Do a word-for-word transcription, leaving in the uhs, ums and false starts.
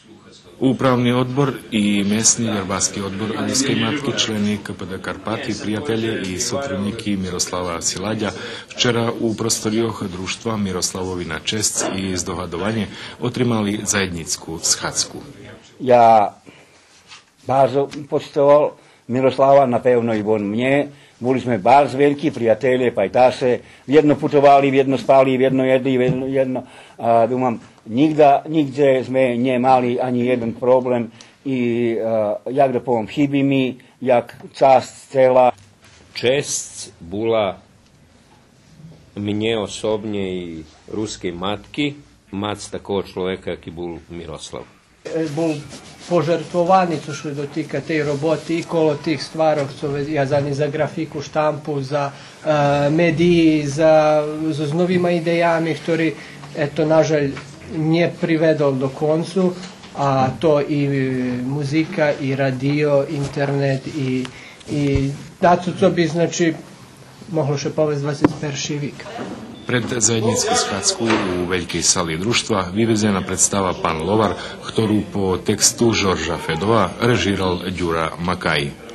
Upravni odbor i mjesni jerbarski odbor Ruske matke, členi K P D Karpati, prijatelje i sutrudniki Miroslava Siladja včera u prostorijah društva Miroslavovi na čest i zdohadovanje otrimali zajednicku schadzku. Ja bardzo poštoval Miroslava, napevno i on mne. Boli sme bardzo veľkí priatelje, pajtase. Jedno putovali, jedno spali, jedno jedli, jedno, jedno. A dúmam, nikda, nikde sme nemali ani jeden problém. I a, jak da poviem, chybí mi, jak čast celá. Čest bola mne osobne i ruskej matky, mať takого človeka, aký bol Miroslav. Був пожертвований, то що дотика тієї роботи, і коло тих створів, зв'язані за графіку, штампу, за е, медії, за, за з новими ідеями, які, ето, на жаль, не приведов до концу, а то і музика, і радіо, інтернет, і, і да, це би, значить, могло ще повести двадцять перший вік. Pred zajednicku schadzku u veľkej sali društva vyvezená predstava Pán Lovar, ktorú po textu Žorža Fedova režíral Ďura Makaj.